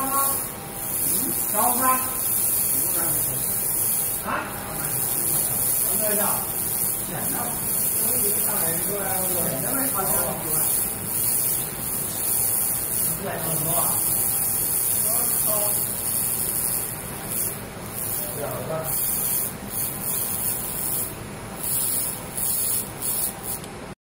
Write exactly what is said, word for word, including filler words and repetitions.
吗？高吗？啊？那叫显的，我一上来说，我这边好像对，很多啊。我操！两个。